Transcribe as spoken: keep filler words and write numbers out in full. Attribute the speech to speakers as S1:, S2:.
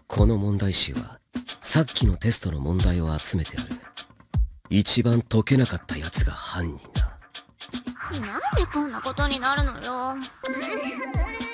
S1: この問題集はさっきのテストの問題を集めてある。一番解けなかったやつが犯人だ。
S2: なんでこんなことになるのよ。